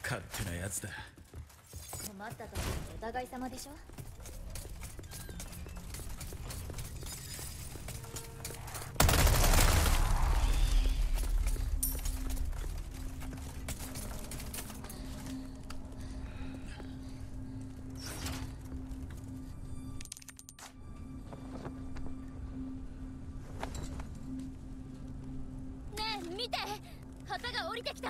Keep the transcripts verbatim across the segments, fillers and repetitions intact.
勝手なやつだ。 困った時のお互い様でしょ。 ねえ見て、旗が降りてきた。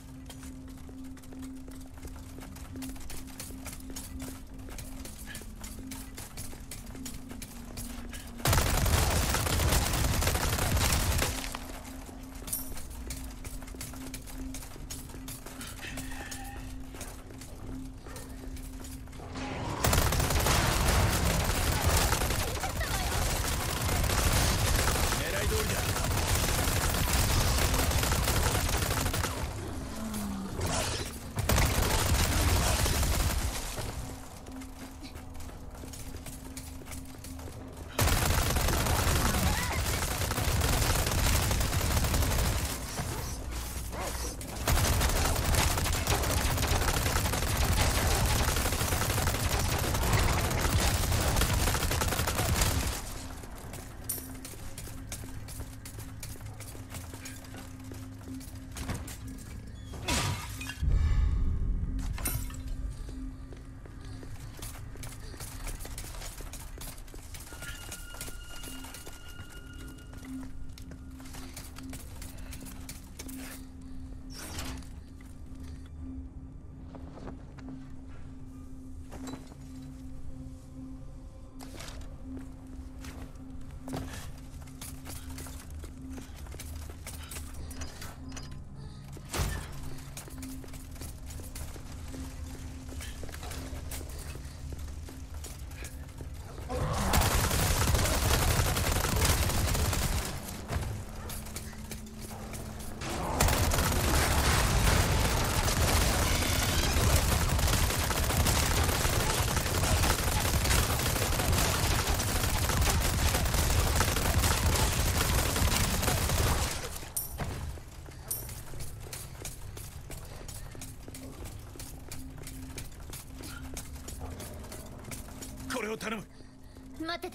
これを頼む。 待ってて。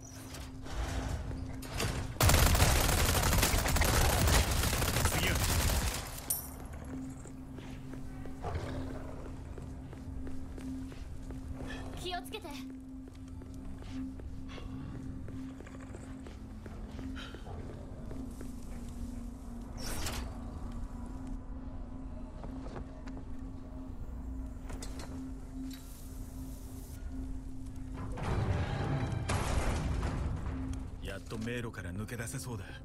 次は気をつけて。 やっと迷路から抜け出せそうだ。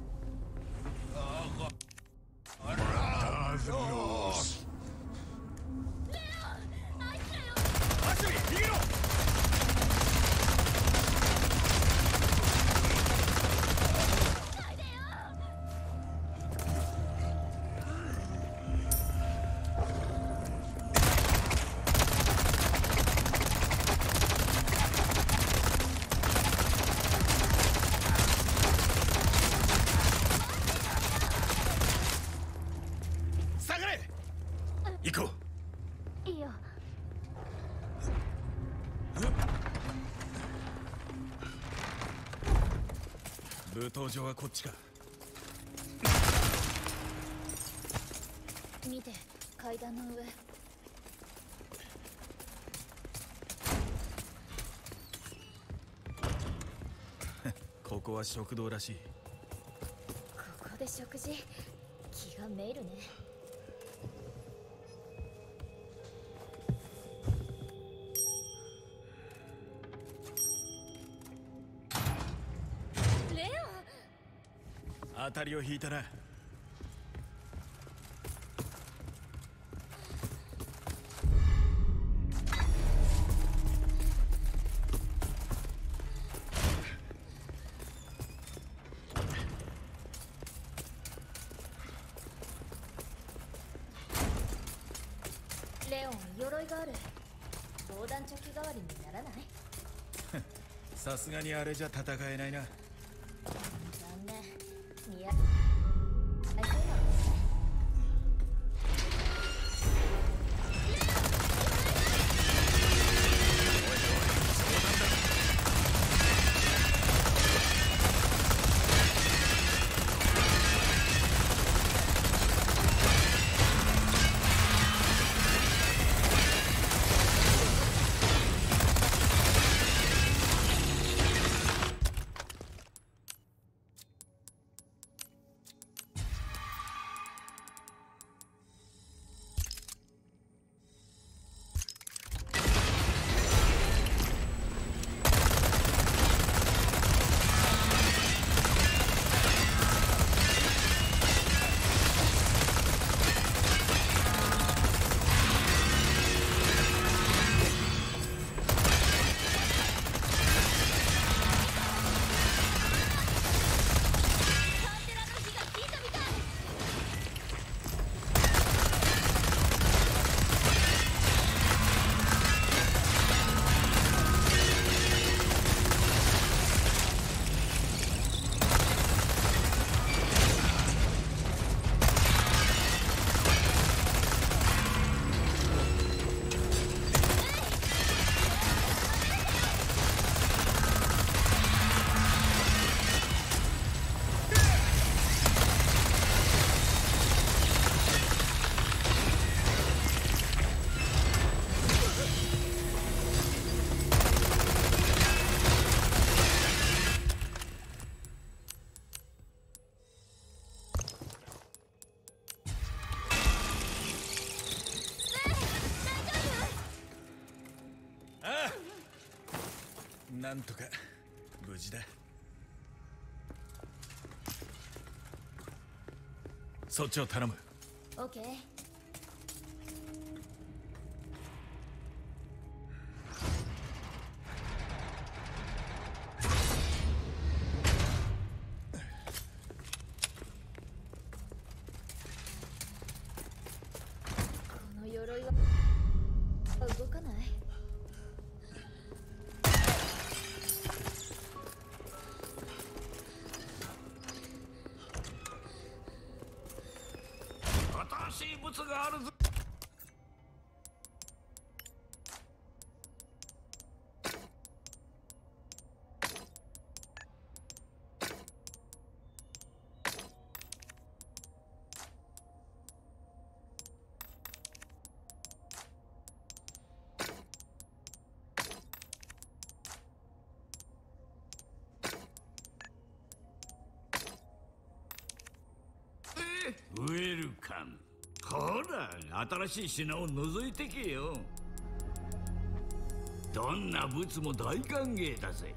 行こう。いいよ。 武闘場はこっちか。 見て、階段の上。 ここは食堂らしい。 ここで食事、気がめいるね。 当たりを引いたな。 レオン、鎧がある。防弾チョッキ代わりにならない？ さすがにあれじゃ戦えないな。 残念。見やなんとか無事だ。そっちを頼む。 オッケー。この鎧は動かない。 新しい物があるぞ。ウェルカム。ほら、新しい品を覗いてけよ。どんな物も大歓迎だぜ。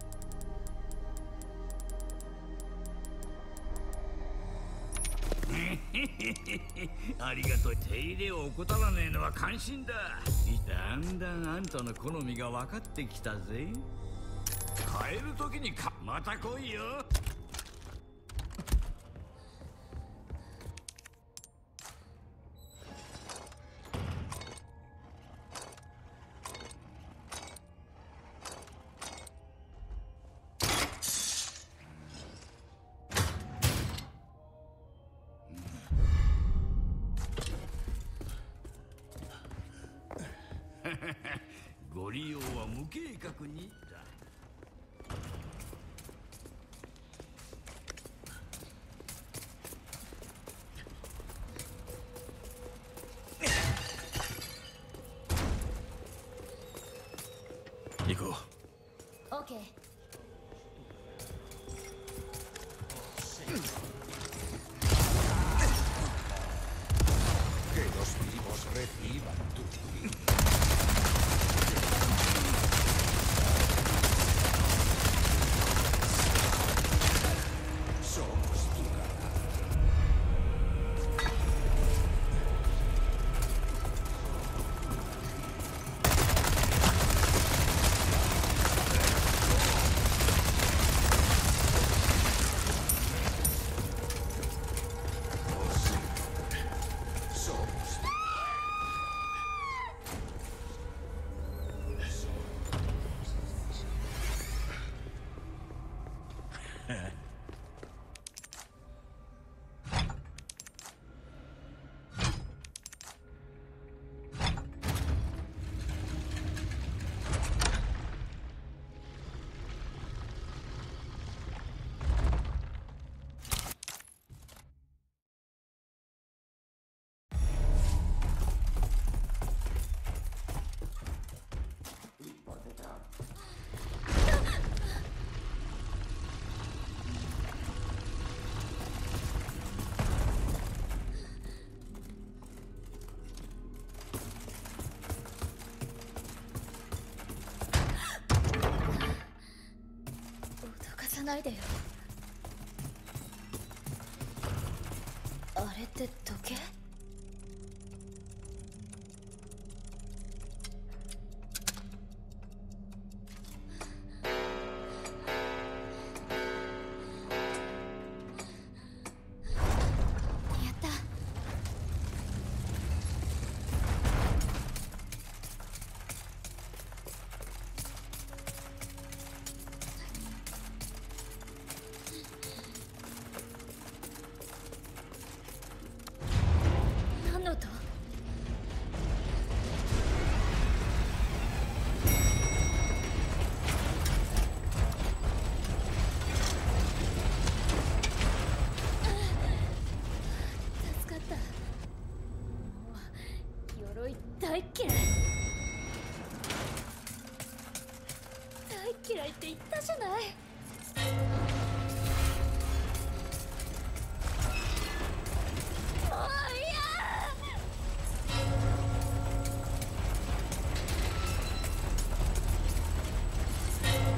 ありがとう。手入れを怠らねえのは感心だ。だんだんあんたの好みが分かってきたぜ。帰る時にかまた来いよ。ご利用は無計画にだ。 行こオッケー。 Que los vivos reciban tu juicio. Somos tu cara. Somos tu ないでよ。あれって時計？やった。何の音？助かった。もう鎧大嫌い。大嫌いって言ったじゃない。もう嫌。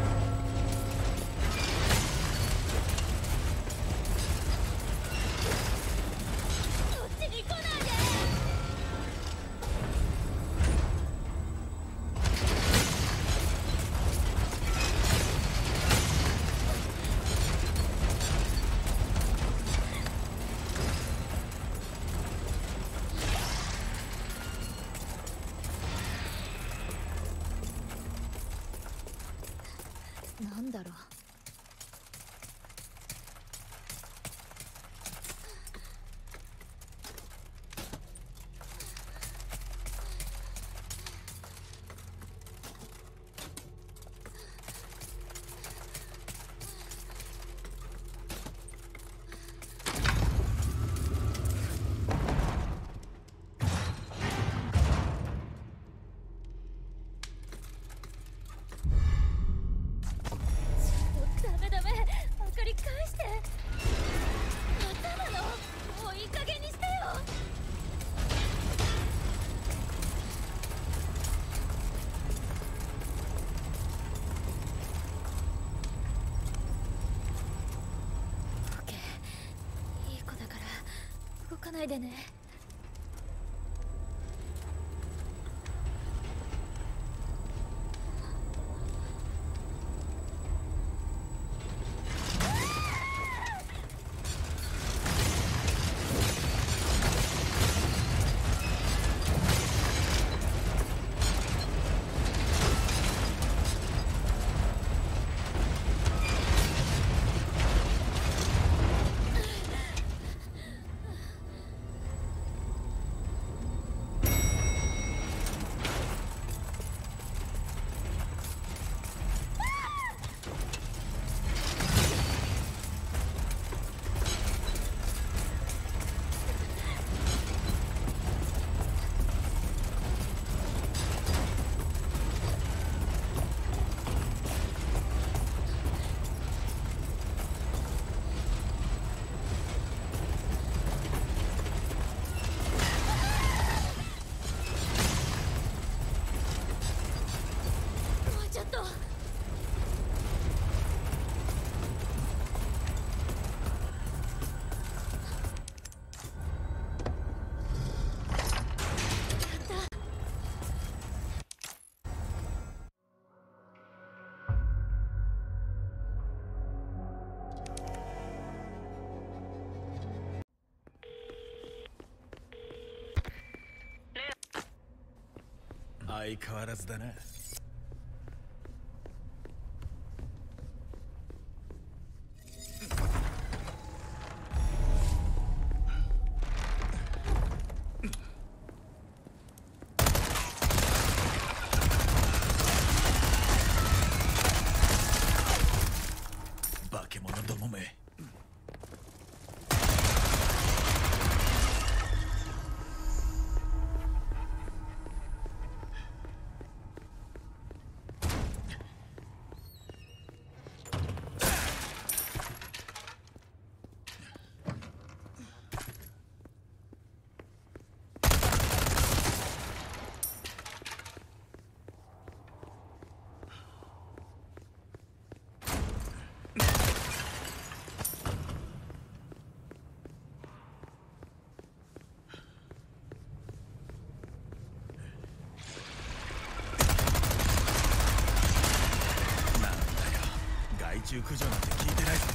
だろう。ダメダメ、明かり返して。またなの？もういい加減にしてよ。オッケー、いい子だから動かないでね。ちょっと。 相変わらずだな。化け物どもめ。害虫駆除なんて聞いてないぞ。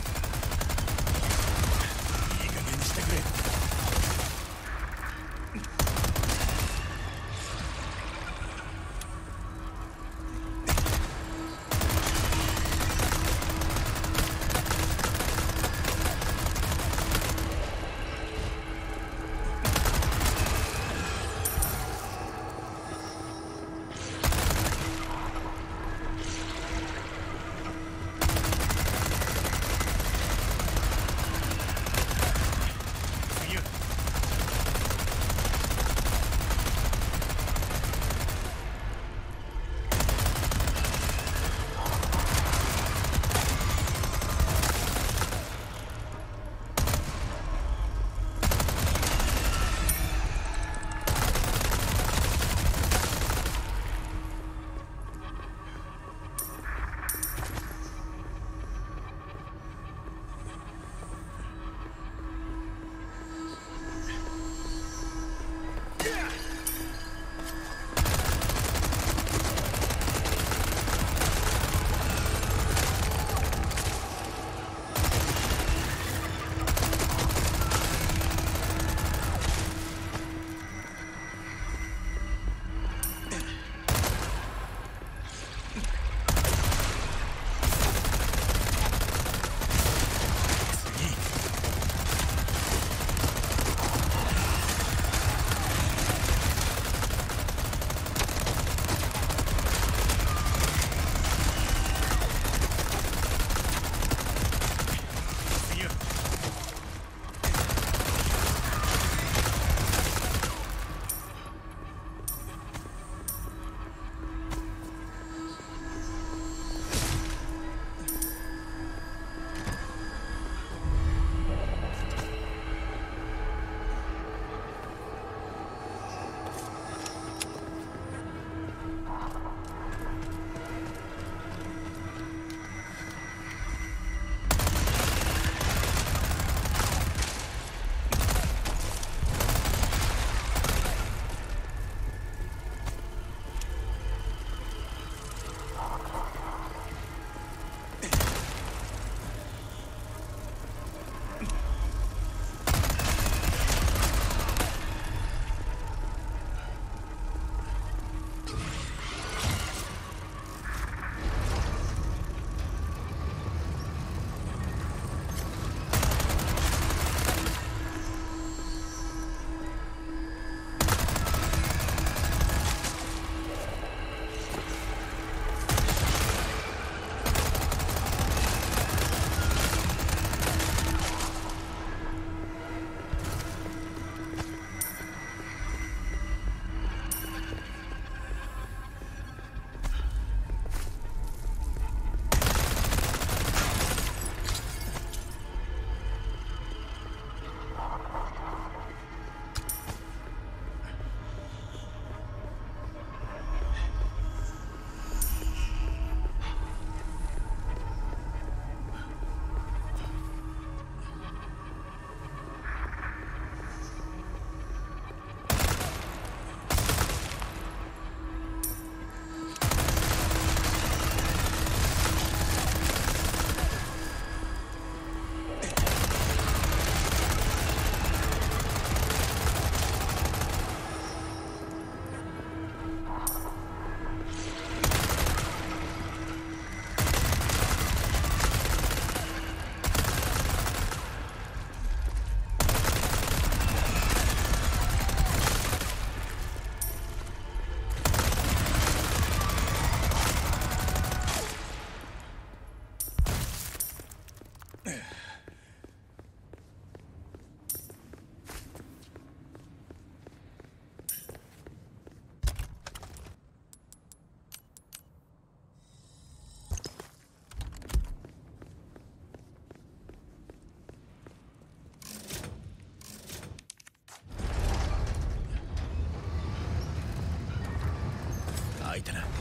いい加減にしてくれ。 開いたな。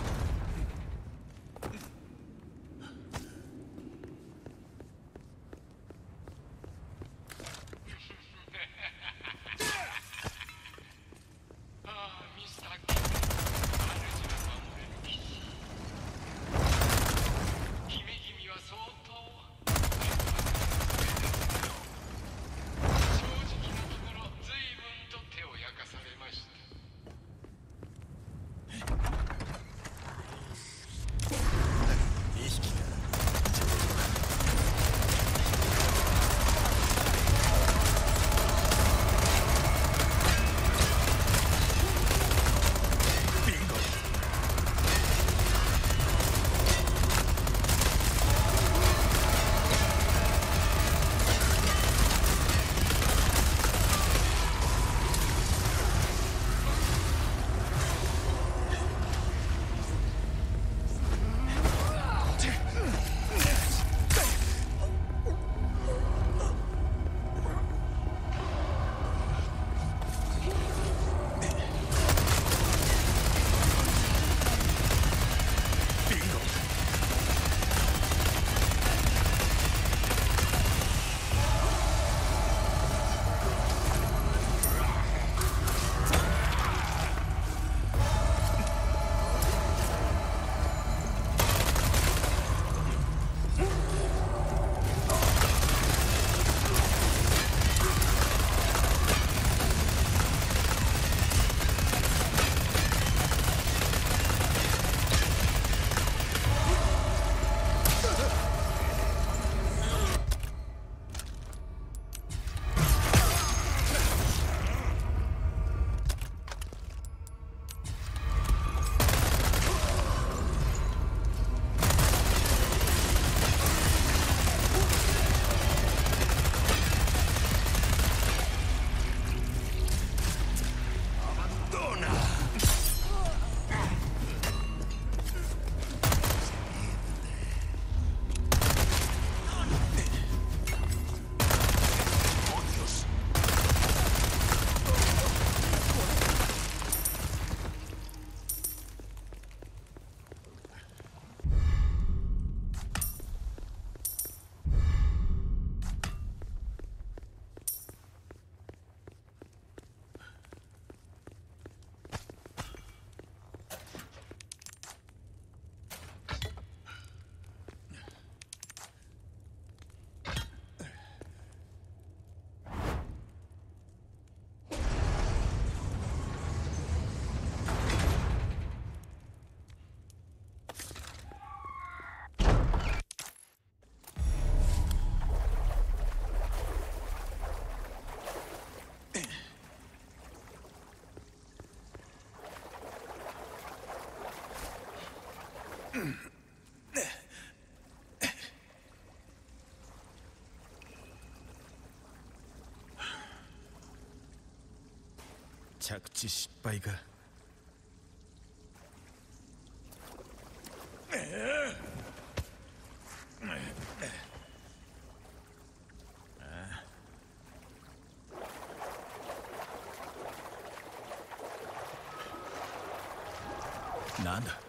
着地失敗か。なんだ。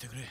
してくれ。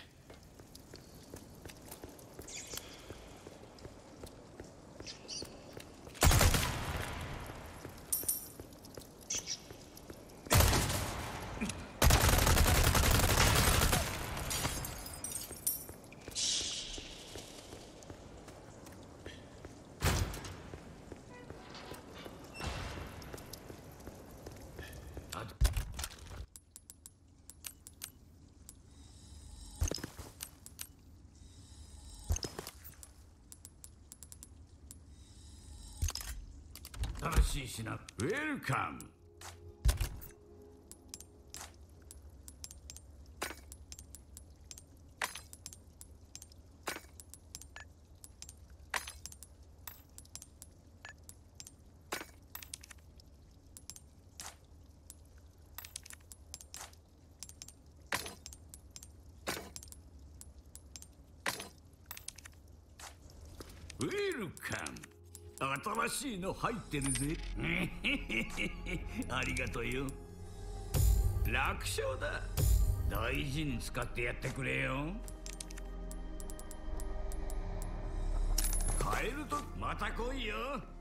新しい品、ウェルカム。ウェルカム。新しいの入ってるぜ。ありがとうよ。楽勝だ。大事に使ってやってくれよ。帰るとまた来いよ。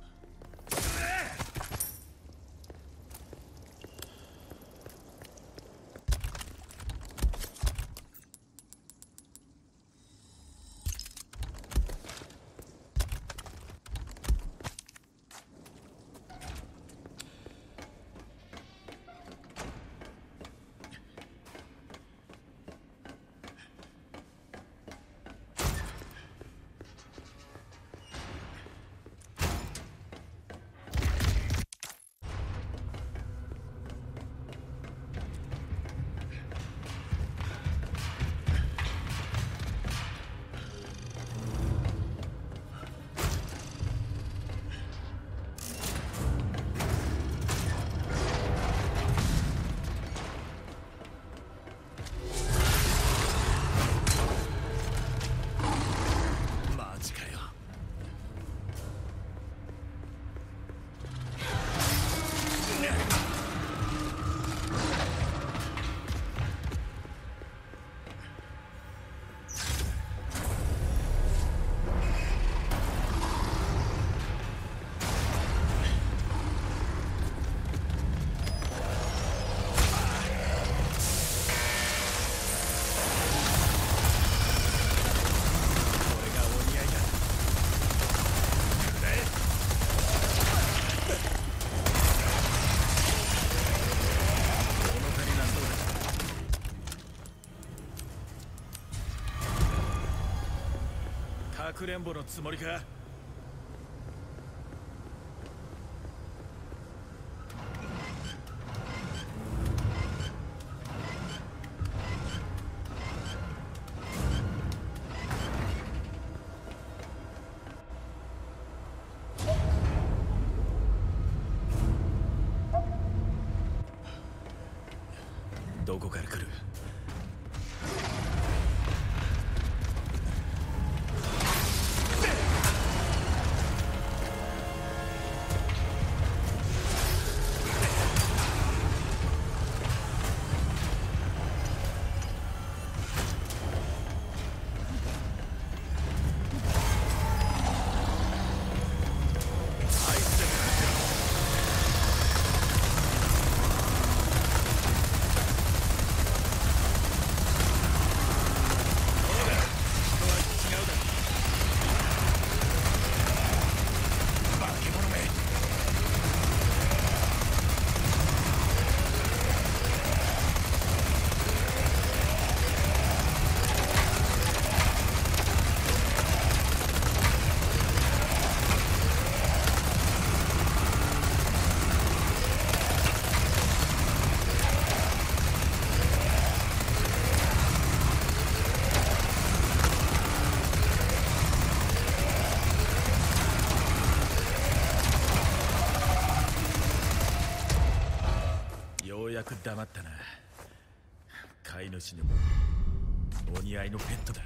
かくれんぼのつもりか。どこから来る。黙ったな。飼い主にもお似合いのペットだ。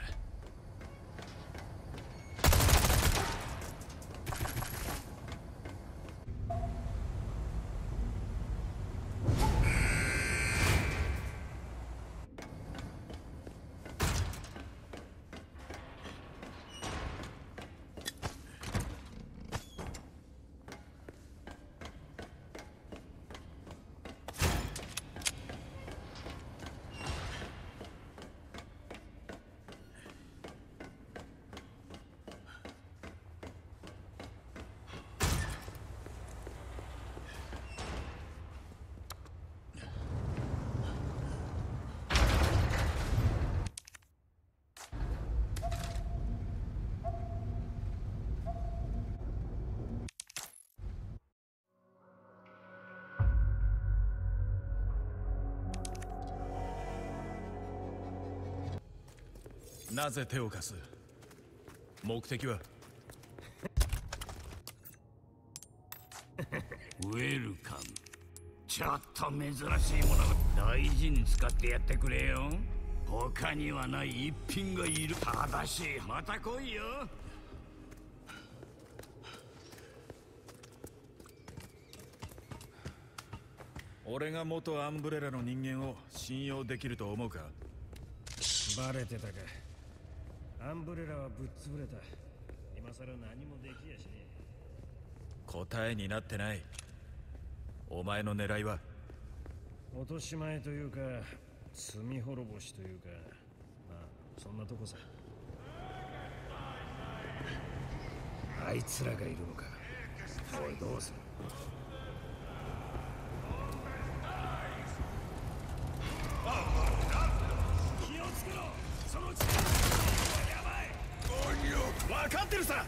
なぜ手を貸す？目的は？ ウェルカム。ちょっと珍しいものが大事に使ってやってくれよ。他にはない一品がいる。ただしまた来いよ。 俺が元アンブレラの人間を信用できると思うか？ バレてたか。アンブレラはぶっ潰れた。今さら何もできやしねえ。 答えになってない。お前の狙いは？ 落とし前というか罪滅ぼしというか、まあそんなとこさ。あいつらがいるのか。おいどうする？気をつけろ。そのうちやばい。分かってるさ。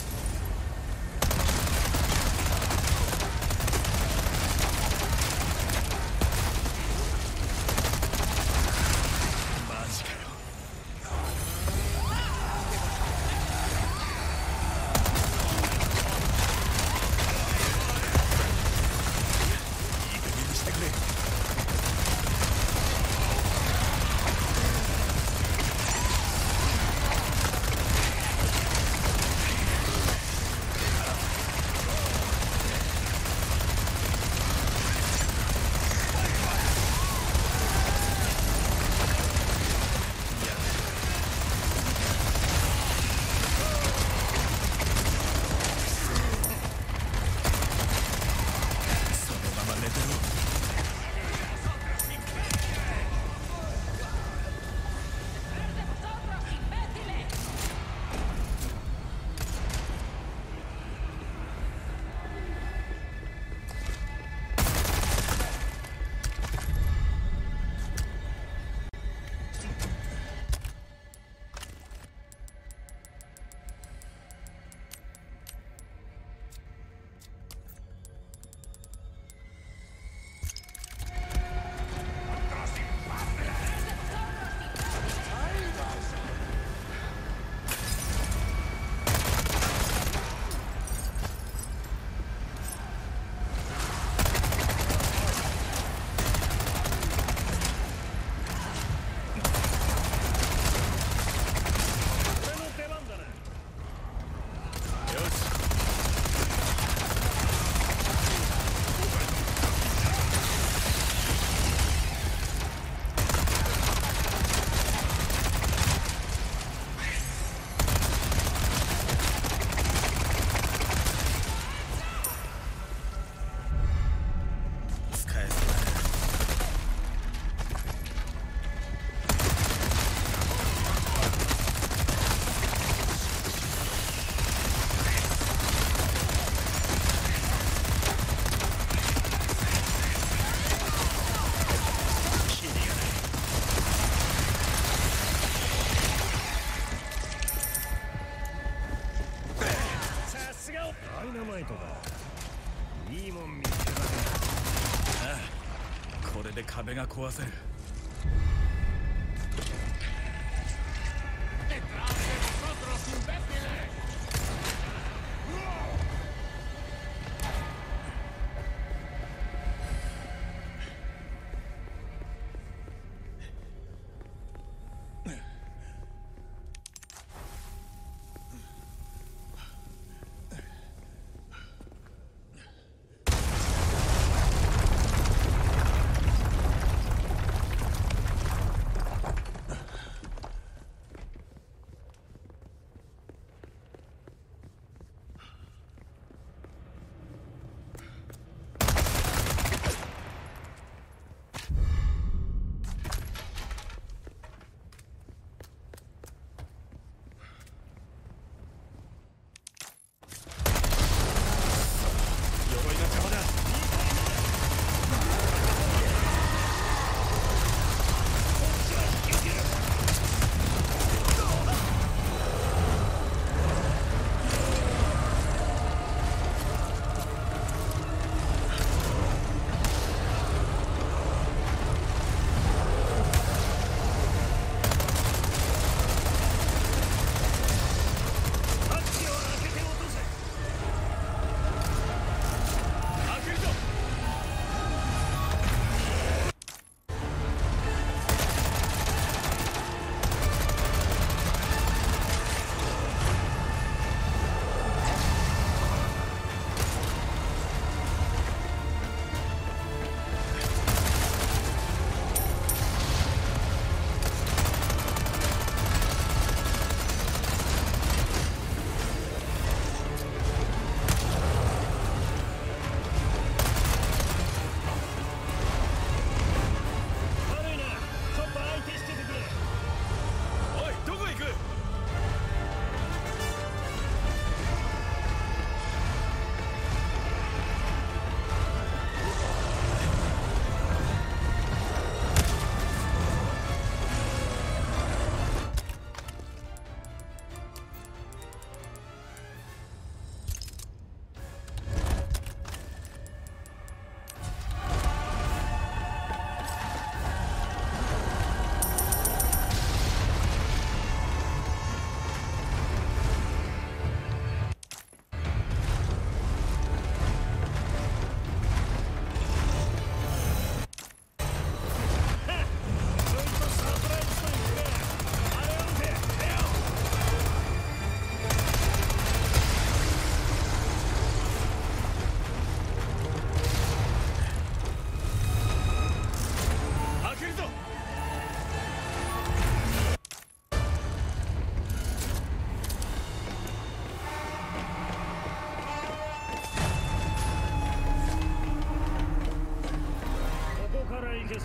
いいもん見つけたね。 ああ、これで壁が壊せる。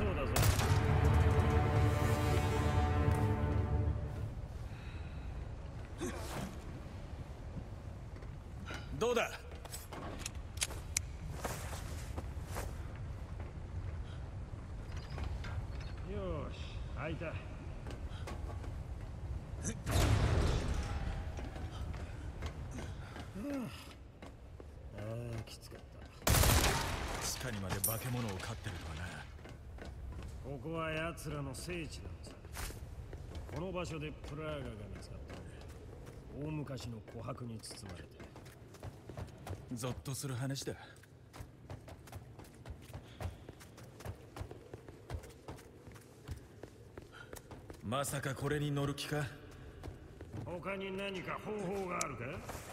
そうだぞ。 どうだ。 よし、開いた。ああ、きつかった。 地下にまで化け物を飼ってるとはな。 ここは奴らの聖地なのさ。この場所でプラーガが見つかった。大昔の琥珀に包まれて。 ゾッとする話だ。まさかこれに乗る気か。 他に何か方法があるか。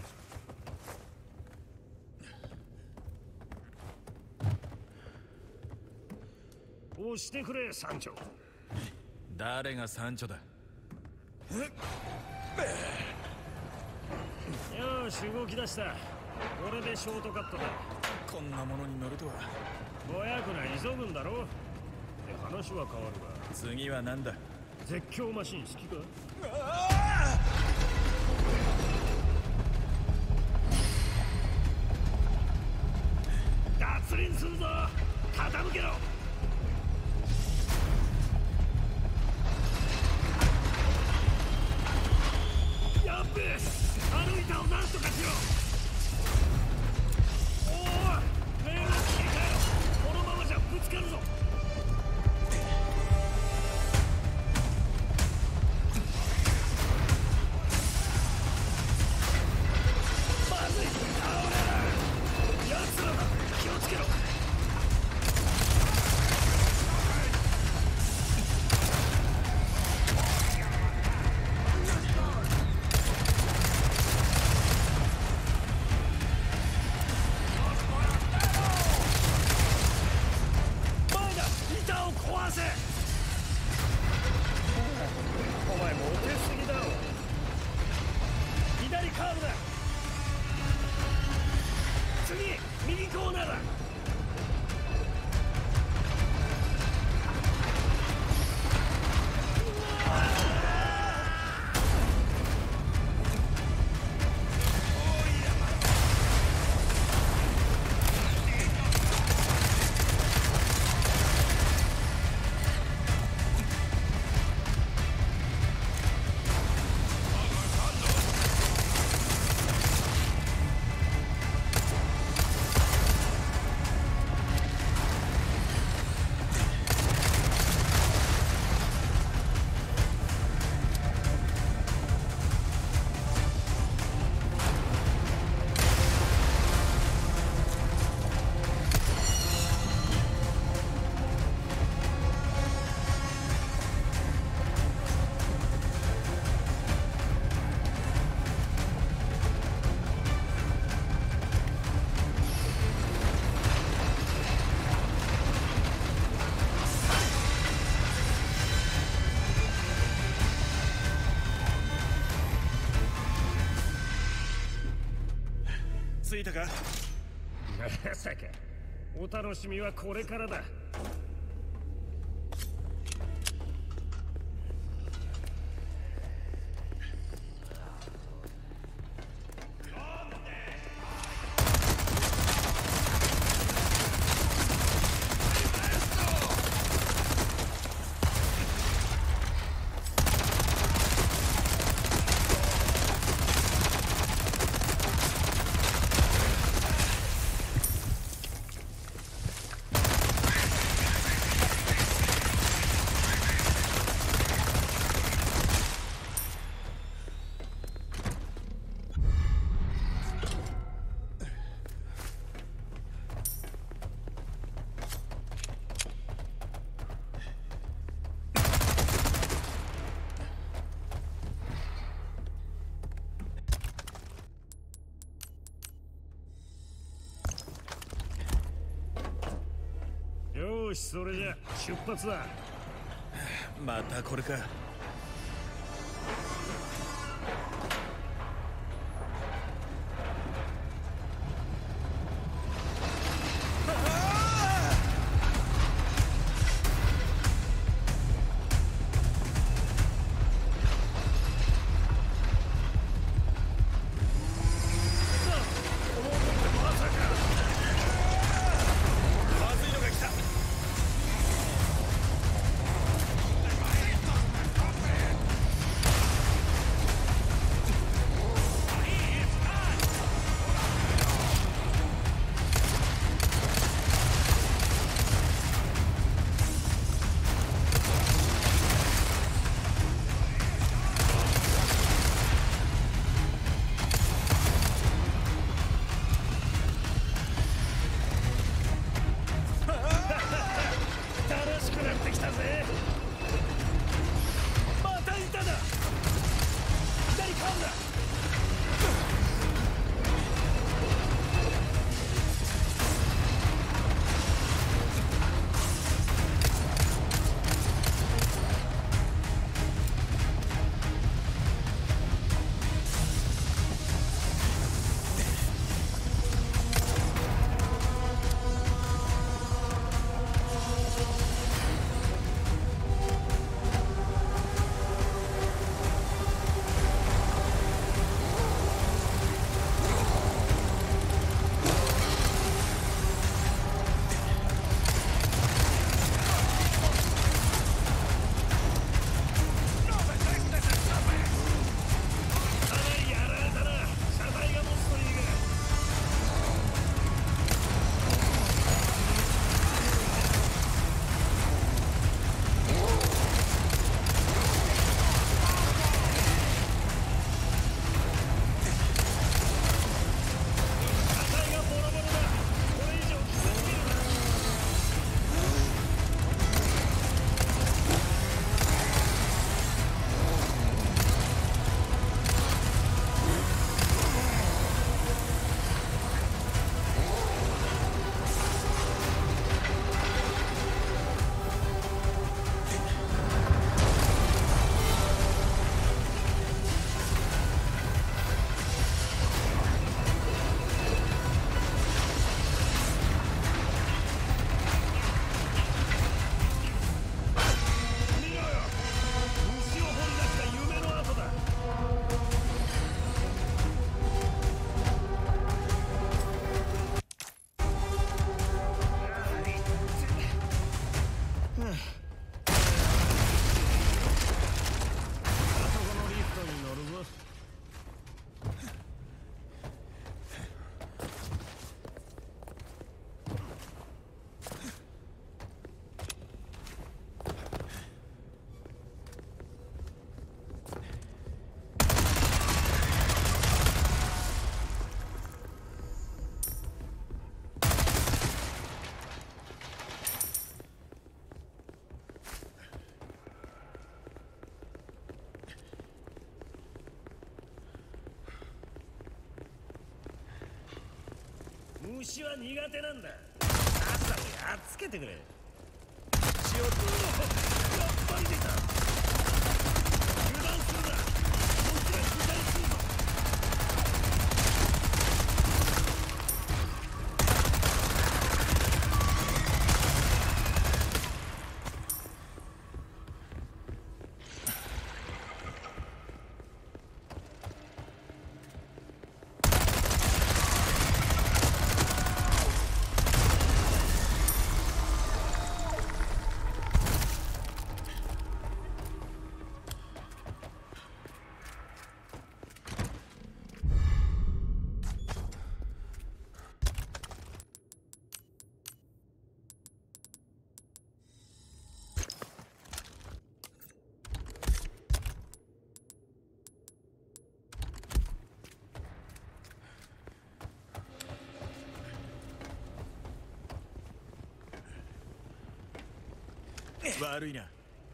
押してくれ、山頂。 誰がサンチョだ。 よし、動き出した。これでショートカットだ。 こんなものに乗るとは。 ぼやくな、急ぐんだろ。で、話は変わるが、 次は何だ。 絶叫マシン好きか。脱輪するぞ。傾けろ。やっべえ、あの板をなんとかしろ。おお、レール切り替えろ。このままじゃぶつかるぞ。まずい、倒れる。奴らだ、気をつけろ。お前モテすぎだろ。左カーブだ。次、右コーナーだ。 着いたか。 まさか、お楽しみはこれからだ。よし、それじゃ出発だ。 またこれか。 くなってきたぜ。またいただ。左かんだ。虫は苦手なんだ。さっさとやっつけてくれ。血を取る。やっぱり出た。油断するな。こっちが左するぞ。 悪いな。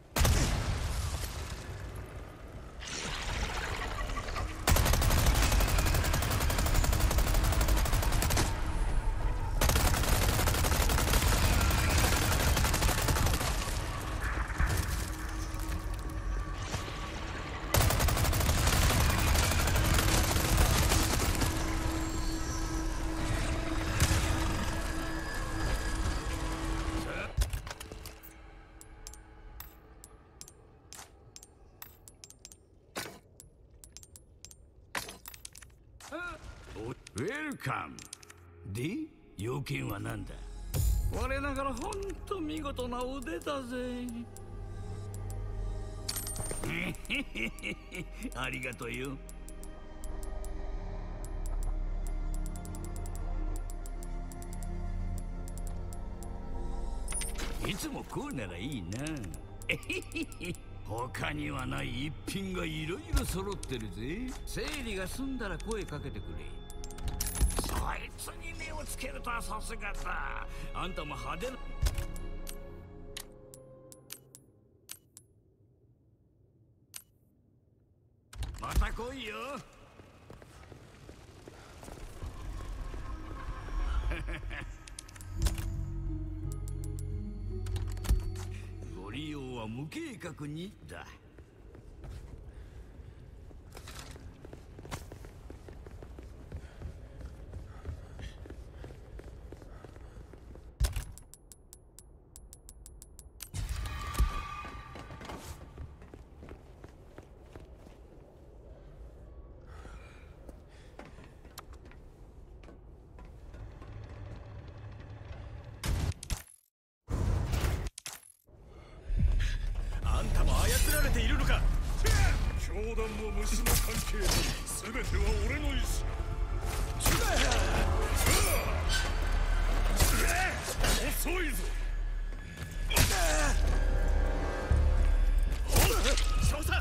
ウェルカム。で、要件は何だ？我ながらほんと見事な腕だぜ。ありがとうよ。いつもこうならいいな。他にはない一品がいろいろ揃ってるぜ。整理が済んだら声かけてくれ。そいつに目をつけるとはさすがだ。あんたも派手な。 来いよ。ご利用は無計画にだ。 あんたも操られているのか。 教団も虫の関係全ては俺の意志。遅いぞ。 少佐、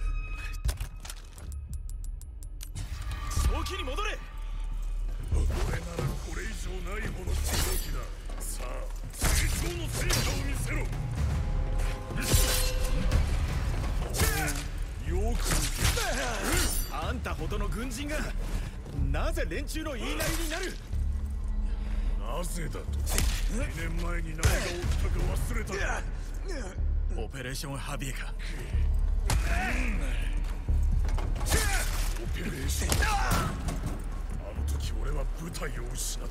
正気に戻れ。 俺ならこれ以上ないほど強気だ。さあ成長の成果を見せろ。よくあんたほどの軍人がなぜ連中の言いなりになる。 なぜだと。にねんまえに何が起きたか忘れたか。 オペレーションハビエか。 オペレーション。あの時俺は部隊を失った。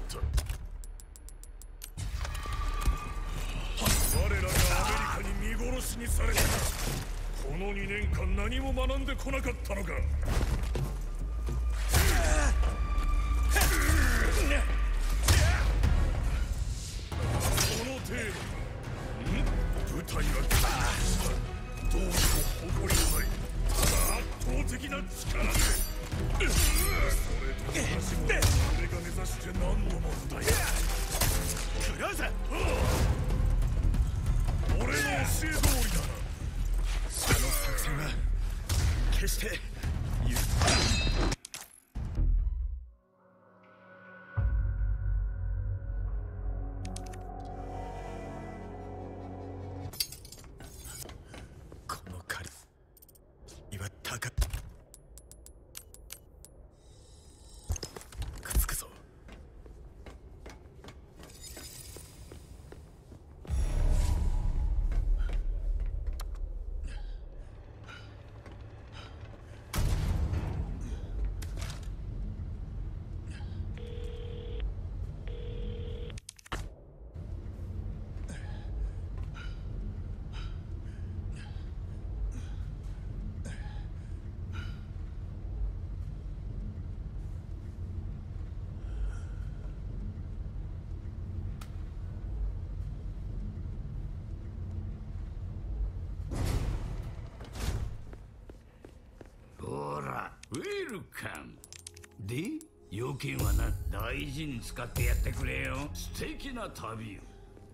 我らがアメリカに見殺しにされた。このにねんかん何も学んでこなかったのか。その程度か。部隊は壊滅した。どうも誇りのないただ圧倒的な力で。それと同じものを俺が目指して何の問題だ。 クラウザー、 俺の教え通りだな。 あの作戦は決して許す。この狩りは高くつくぞ。 ウェルカムで、要件はな、大事に使ってやってくれよ。素敵な旅を。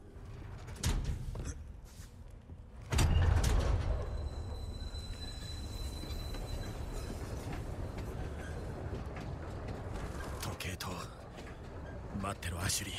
時計と待ってろアシュリー。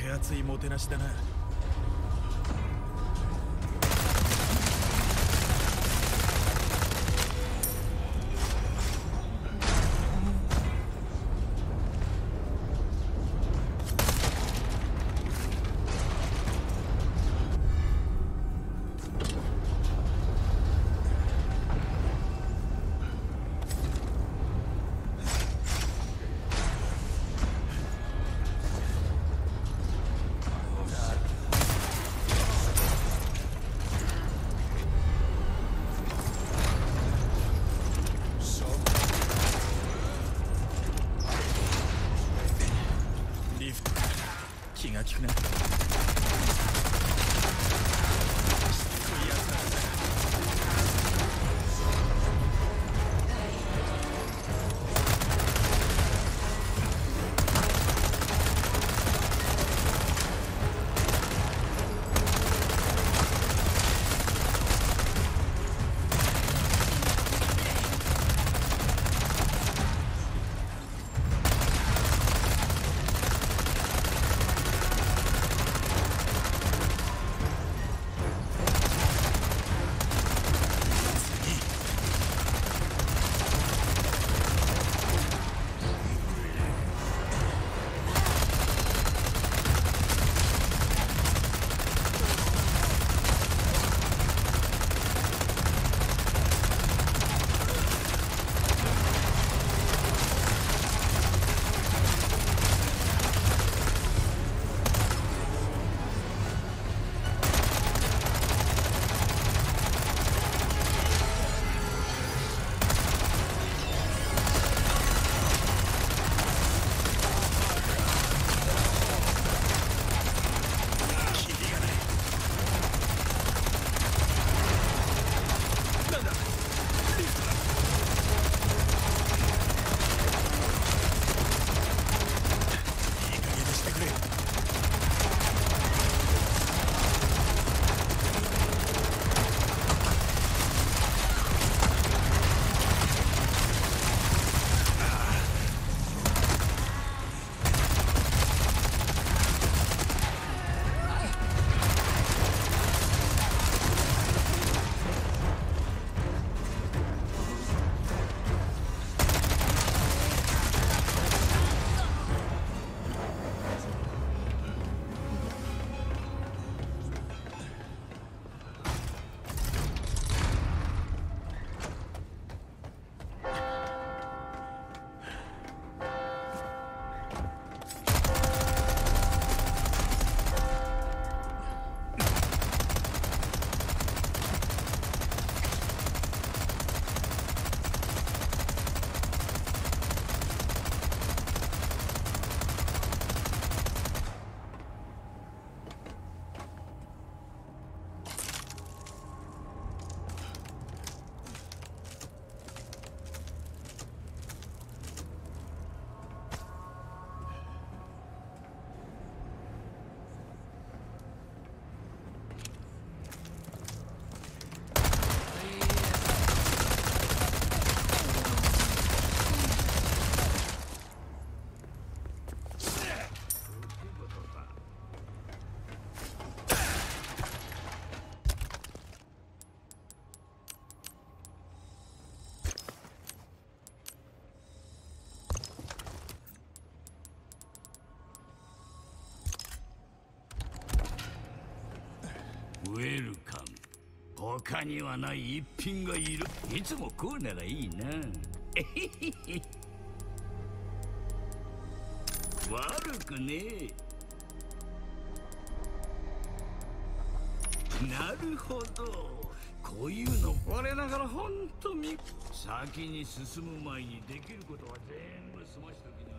手厚いもてなしだな。気が利くな。 ウェルカム。他にはない一品がいる。いつもこうならいいな。悪くねえ。なるほど、こういうの我ながら本当に先に進む前にできることは全部済ましときな。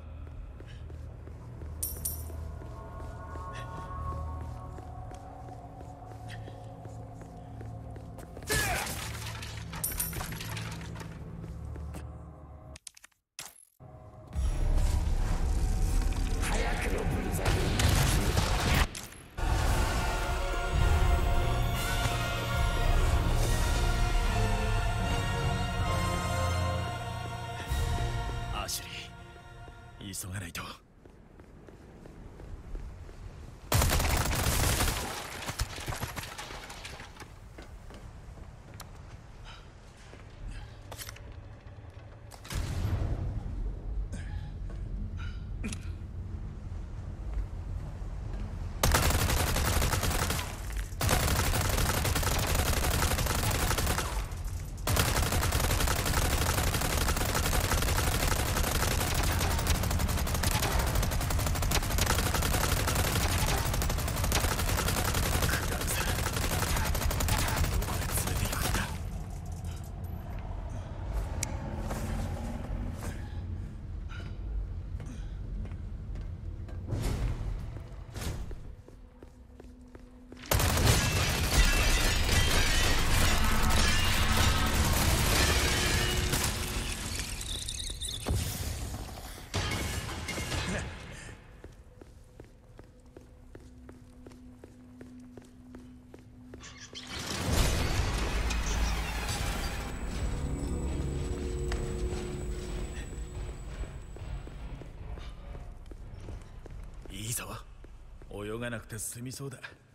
急がないと。 いいぞ。泳がなくて済みそうだ。